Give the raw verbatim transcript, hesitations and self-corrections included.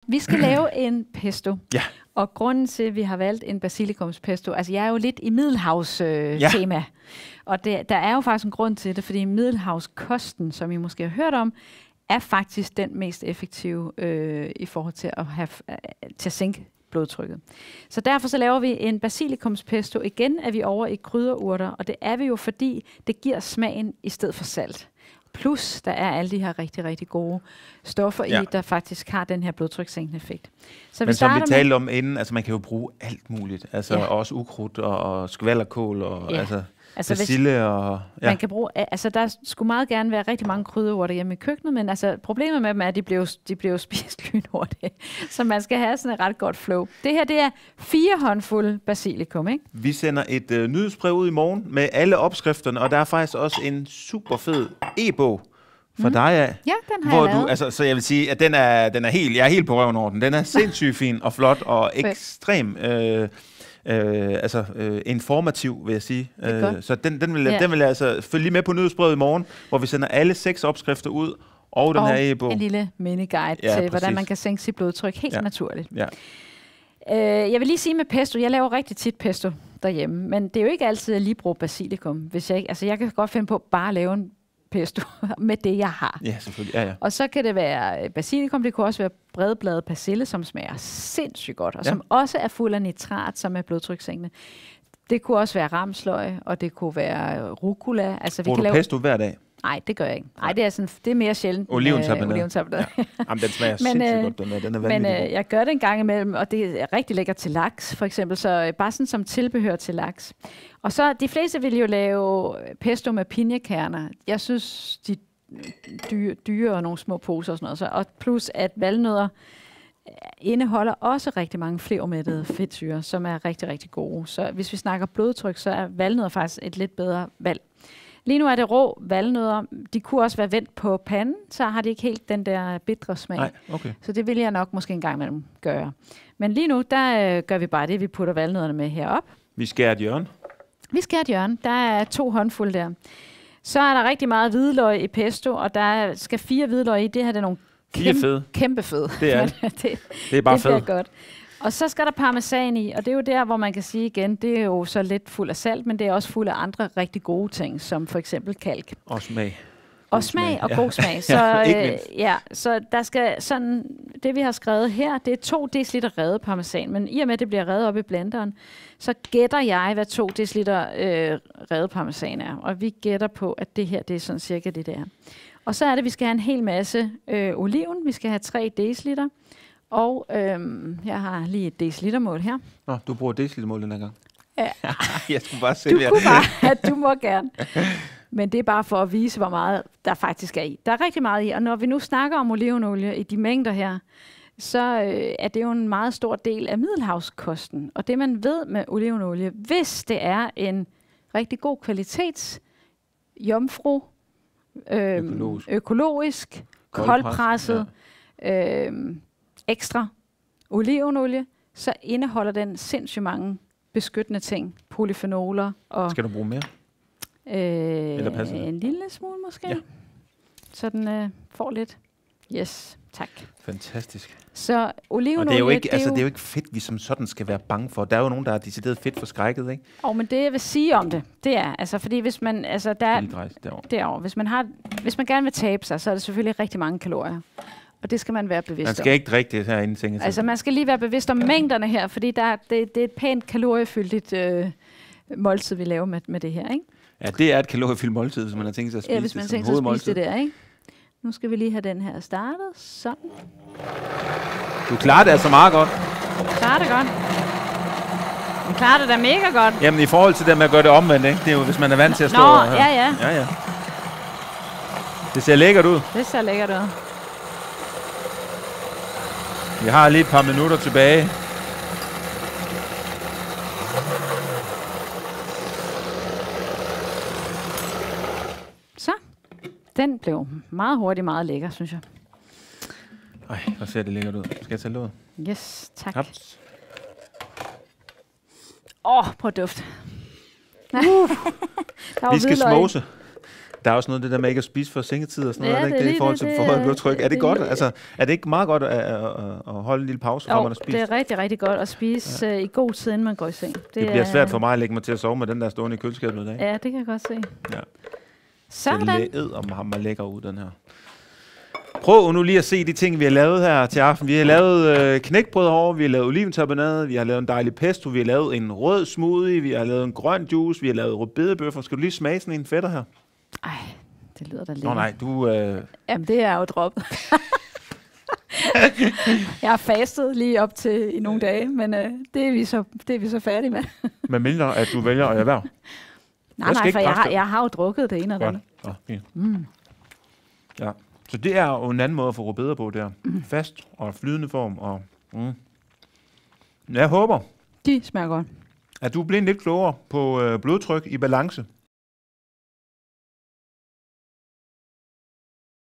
Vi skal lave en pesto. Ja. Og grunden til, at vi har valgt en basilikumspesto, altså jeg er jo lidt i middelhavs-tema. Øh, ja. Og det, der er jo faktisk en grund til det, fordi middelhavskosten, som I måske har hørt om, er faktisk den mest effektive øh, i forhold til at, have, øh, til at sænke blodtrykket. Så derfor så laver vi en basilikumspesto. Igen er vi over i krydderurter, og det er vi jo, fordi det giver smagen i stedet for salt. Plus, der er alle de her rigtig, rigtig gode stoffer ja. i, der faktisk har den her blodtrykssænkende effekt. Så Men vi som vi talte med om inden, altså man kan jo bruge alt muligt. Altså ja. også ukrudt og, og skvalderkål og ja. altså, altså persille og... Ja. Man kan bruge, altså der skulle meget gerne være rigtig mange krydderurter hjemme i køkkenet, men altså problemet med dem er, at de bliver jo, de bliver jo spist lynhurtigt. Så man skal have sådan et ret godt flow. Det her, det er fire håndfulde basilikum, ikke? Vi sender et øh, nyhedsbrev ud i morgen med alle opskrifterne, og der er faktisk også en super fed e-bog for mm. dig af. Ja, den har hvor jeg du, lavet. altså, så jeg vil sige, at den er, den er helt, jeg er helt på røven over den. Den er sindssygt fin og flot og ekstrem øh, øh, altså, øh, informativ, vil jeg sige. Øh, så den, den, vil, ja. den vil jeg altså følge lige med på nyhedsbrevet i morgen, hvor vi sender alle seks opskrifter ud, og den og her e-bog. en lille miniguide ja, til, præcis. hvordan man kan sænke sit blodtryk helt ja. naturligt. Ja. Øh, jeg vil lige sige med pesto, jeg laver rigtig tit pesto derhjemme, men det er jo ikke altid, at jeg lige bruger basilikum. Hvis jeg, ikke, altså jeg kan godt finde på bare at lave en pesto med det, jeg har. Ja, selvfølgelig. Ja, ja. Og så kan det være basilikum, det kunne også være bredbladet persille, som smager sindssygt godt, og ja. som også er fuld af nitrat, som er blodtrykssænkende. Det kunne også være ramsløg, og det kunne være rucola. Altså, Bruger vi kan du lave... pesto hver dag? Nej, det gør jeg ikke. Nej, det er, sådan, det er mere sjældent. Oliventapenade. Oliventapenade. Ja. Jamen, den smager men, sindssygt øh, godt, den er, den er Men øh, jeg gør det en gang imellem, og det er rigtig lækkert til laks, for eksempel. Så øh, bare sådan som tilbehør til laks. Og så, de fleste vil jo lave pesto med pinjekerner. Jeg synes, de dyre, dyre og nogle små poser og sådan noget. Så, og plus, at valnødder indeholder også rigtig mange flevermættede fedtsyrer, som er rigtig, rigtig gode. Så hvis vi snakker blodtryk, så er valnødder faktisk et lidt bedre valg. Lige nu er det rå valnødder. De kunne også være vendt på panden, så har de ikke helt den der bitre smag. Nej, okay. Så det vil jeg nok måske en gang imellem gøre. Men lige nu, der øh, gør vi bare det, vi putter valnødderne med herop. Vi skærer et hjørne. Vi skærer et hjørne. Der er to håndfulde der. Så er der rigtig meget hvidløg i pesto, og der skal fire hvidløg i. Det her det er nogle kæmpe fede. Kæmpe fede. Det er det. det, det er bare det fedt. Godt. Og så skal der parmesan i, og det er jo der, hvor man kan sige igen, det er jo så lidt fuld af salt, men det er også fuld af andre rigtig gode ting, som for eksempel kalk. Og smag. Og smag, smag og ja. god smag. Så, ja, øh, ja, så der skal sådan, det vi har skrevet her, det er to deciliter revet parmesan, men i og med, at det bliver revet op i blenderen, så gætter jeg, hvad to deciliter øh, revet parmesan er. Og vi gætter på, at det her, det er sådan cirka det der. Og så er det, at vi skal have en hel masse øh, oliven. Vi skal have tre deciliter. Og øhm, jeg har lige et decilitermål her. Nå, du bruger decilitermål den her gang. Ja. Jeg skulle bare sælge. Du kunne bare, at du må gerne. Men det er bare for at vise, hvor meget der faktisk er i. Der er rigtig meget i, og når vi nu snakker om olivenolie i de mængder her, så øh, er det jo en meget stor del af middelhavskosten. Og det man ved med olivenolie, hvis det er en rigtig god kvalitets jomfru, øh, økologisk, økologisk koldpresset, ja. øh, ekstra olivenolie, så indeholder den sindssygt mange beskyttende ting, polyfenoler og... Skal du bruge mere? Øh, Eller passer det? En lille smule måske. Ja. Så den øh, får lidt. Yes, tak. Fantastisk. Så olivenolie... Og det er jo ikke, det altså, jo, det er jo ikke fedt, vi som sådan skal være bange for. Der er jo nogen, der er decideret fedt forskrækket, ikke? Og men det jeg vil sige om det, det er, altså fordi hvis man... Altså, der, derovre. derovre. Hvis man, har, hvis man gerne vil tabe sig, så er det selvfølgelig rigtig mange kalorier. Og det skal man være bevidst om. Man skal om. ikke drikke det herinde, tænker jeg. Altså man skal lige være bevidst om mængderne her, fordi der, det, det er et pænt kaloriefyldigt øh, måltid, vi laver med, med det her, ikke? Ja, det er et kaloriefyldt måltid, hvis man har tænkt sig at spise ja, hvis man det som hovedmåltid. Det der, ikke? Nu skal vi lige have den her startet. Sådan. Du klarer det altså meget godt. Klarer det godt. Du klarer det da mega godt. Jamen i forhold til det med at gøre det omvendt, ikke? Det er jo, hvis man er vant til at stå... Nå, og, ja, ja. ja, ja. Det ser lækkert ud. Det ser lækkert ud. Vi har lige et par minutter tilbage. Så. Den blev meget hurtigt meget lækker, synes jeg. Ej, hvor ser det lækkert ud. Skal jeg tage låget? Yes, tak. Åh, oh, prøv duft. Uh. Vi skal smose. Der er også noget det der med ikke at spise for sengetid og sådan noget, ja, er det ikke det, det i forhold til det, forhøjet blodtryk? Er det, det godt? Det, altså, er det ikke meget godt at, at, at holde en lille pause, før man har spist? det er rigtig, rigtig godt at spise ja. uh, i god tid, inden man går i seng. Det, det bliver svært for mig at lægge mig til at sove med den der stående i køleskabet i dag. Ja, det kan jeg godt se. Ja. Sådan. Det er om ham er lækker ud, den her. Prøv nu lige at se de ting, vi har lavet her til aften. Vi har lavet øh, knækbrød herovre, vi har lavet oliventarbonade, vi har lavet en dejlig pesto, vi har lavet en rød smoothie, vi har lavet en grøn juice, vi har lavet rødbedebøffer. Skal du lige smage sådan en fætter her? Ej, det lyder da lidt. Nå nej, du... Øh... Jamen, det er jo droppet. Jeg har fastet lige op til i nogle dage, men øh, det, er vi så, det er vi så færdige med. Men mindre, at du vælger at erhverve? Nej, nej, for jeg har, jeg har jo drukket det ene og det andet. Ja, fint. Mm. Ja. Så det er jo en anden måde at få rødbeder på der. Mm. Fast og flydende form. Og, mm. Jeg håber, de smager godt. At du bliver lidt klogere på øh, blodtryk i balance.